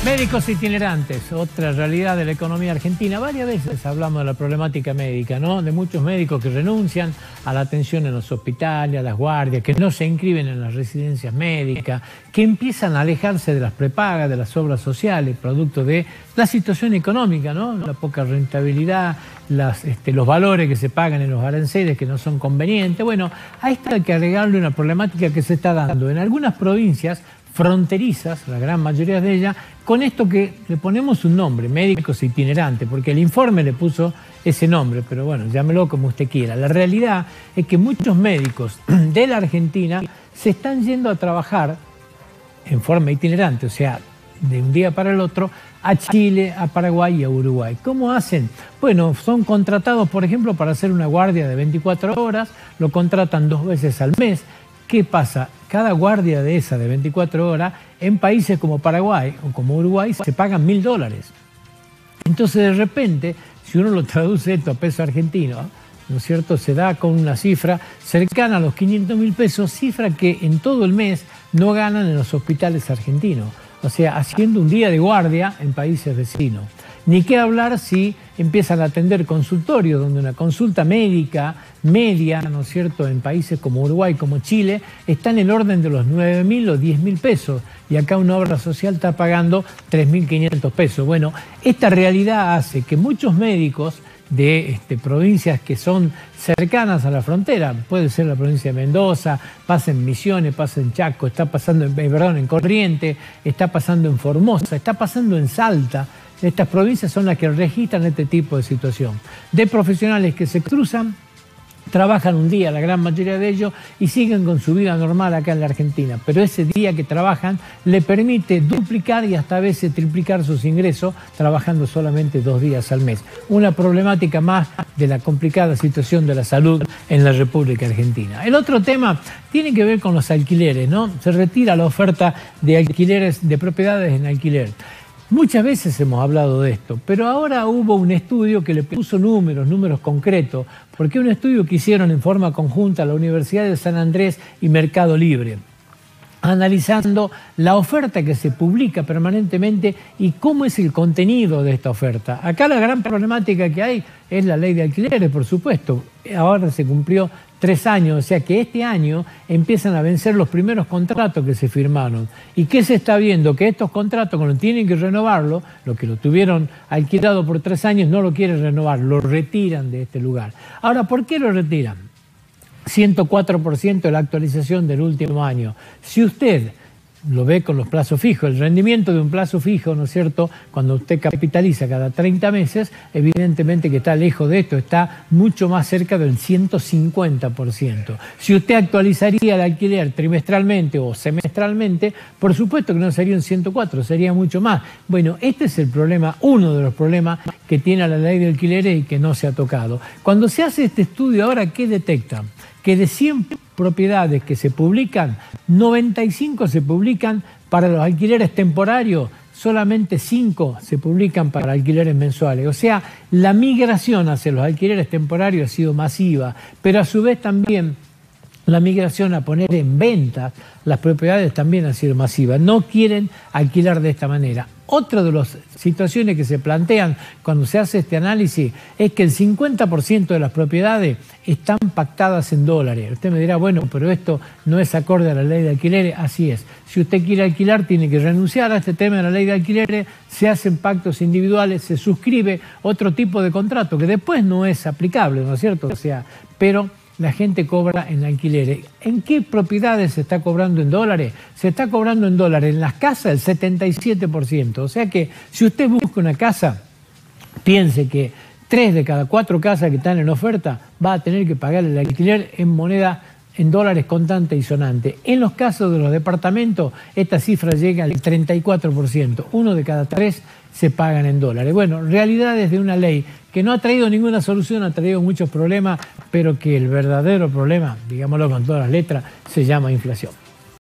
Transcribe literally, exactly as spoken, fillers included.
Médicos itinerantes, otra realidad de la economía argentina. Varias veces hablamos de la problemática médica, ¿no? De muchos médicos que renuncian a la atención en los hospitales, a las guardias, que no se inscriben en las residencias médicas, que empiezan a alejarse de las prepagas, de las obras sociales, producto de la situación económica, ¿no? La poca rentabilidad, las, este, los valores que se pagan en los aranceles que no son convenientes. Bueno, a esto hay que agregarle una problemática que se está dando en algunas provincias fronterizas, la gran mayoría de ellas, con esto que le ponemos un nombre, médicos itinerantes, porque el informe le puso ese nombre, pero bueno, llámelo como usted quiera. La realidad es que muchos médicos de la Argentina se están yendo a trabajar en forma itinerante, o sea, de un día para el otro, a Chile, a Paraguay y a Uruguay. ¿Cómo hacen? Bueno, son contratados, por ejemplo, para hacer una guardia de veinticuatro horas, lo contratan dos veces al mes. ¿Qué pasa? Cada guardia de esa de veinticuatro horas, en países como Paraguay o como Uruguay, se pagan mil dólares. Entonces, de repente, si uno lo traduce esto a peso argentino, ¿no es cierto?, se da con una cifra cercana a los quinientos mil pesos, cifra que en todo el mes no ganan en los hospitales argentinos. O sea, haciendo un día de guardia en países vecinos. Ni qué hablar si empiezan a atender consultorios, donde una consulta médica media, ¿no es cierto?, en países como Uruguay, como Chile, está en el orden de los nueve mil o diez mil pesos. Y acá una obra social está pagando tres mil quinientos pesos. Bueno, esta realidad hace que muchos médicos de este, provincias que son cercanas a la frontera, puede ser la provincia de Mendoza, pasa en Misiones, pasa en Chaco, está pasando en, perdón, en Corrientes, está pasando en Formosa, está pasando en Salta. Estas provincias son las que registran este tipo de situación. De profesionales que se cruzan, trabajan un día, la gran mayoría de ellos, y siguen con su vida normal acá en la Argentina. Pero ese día que trabajan le permite duplicar y hasta a veces triplicar sus ingresos trabajando solamente dos días al mes. Una problemática más de la complicada situación de la salud en la República Argentina. El otro tema tiene que ver con los alquileres, ¿no? Se retira la oferta de alquileres, de propiedades en alquiler. Muchas veces hemos hablado de esto, pero ahora hubo un estudio que le puso números, números concretos, porque un estudio que hicieron en forma conjunta la Universidad de San Andrés y Mercado Libre, analizando la oferta que se publica permanentemente y cómo es el contenido de esta oferta. Acá la gran problemática que hay es la ley de alquileres, por supuesto. Ahora se cumplió tres años, o sea que este año empiezan a vencer los primeros contratos que se firmaron. ¿Y qué se está viendo? Que estos contratos, cuando tienen que renovarlo, los que lo tuvieron alquilado por tres años no lo quieren renovar, lo retiran de este lugar. Ahora, ¿por qué lo retiran? ciento cuatro por ciento de la actualización del último año. Si usted lo ve con los plazos fijos, el rendimiento de un plazo fijo, ¿no es cierto?, cuando usted capitaliza cada treinta meses, evidentemente que está lejos de esto, está mucho más cerca del ciento cincuenta por ciento. Si usted actualizaría el alquiler trimestralmente o semestralmente, por supuesto que no sería un ciento cuatro, sería mucho más. Bueno, este es el problema, uno de los problemas que tiene la ley de alquileres y que no se ha tocado. Cuando se hace este estudio ahora, ¿qué detectan? Que de cien propiedades que se publican, noventa y cinco se publican para los alquileres temporarios, solamente cinco se publican para alquileres mensuales. O sea, la migración hacia los alquileres temporarios ha sido masiva, pero a su vez también la migración a poner en venta las propiedades también ha sido masiva. No quieren alquilar de esta manera. Otra de las situaciones que se plantean cuando se hace este análisis es que el cincuenta por ciento de las propiedades están pactadas en dólares. Usted me dirá, bueno, pero esto no es acorde a la ley de alquileres. Así es. Si usted quiere alquilar, tiene que renunciar a este tema de la ley de alquileres, se hacen pactos individuales, se suscribe otro tipo de contrato que después no es aplicable, ¿no es cierto? O sea, pero la gente cobra en alquileres. ¿En qué propiedades se está cobrando en dólares? Se está cobrando en dólares. En las casas el setenta y siete por ciento. O sea que si usted busca una casa, piense que tres de cada cuatro casas que están en oferta va a tener que pagar el alquiler en moneda, en dólares contante y sonante. En los casos de los departamentos, esta cifra llega al treinta y cuatro por ciento. Uno de cada tres se pagan en dólares. Bueno, realidades de una ley que no ha traído ninguna solución, ha traído muchos problemas, pero que el verdadero problema, digámoslo con todas las letras, se llama inflación.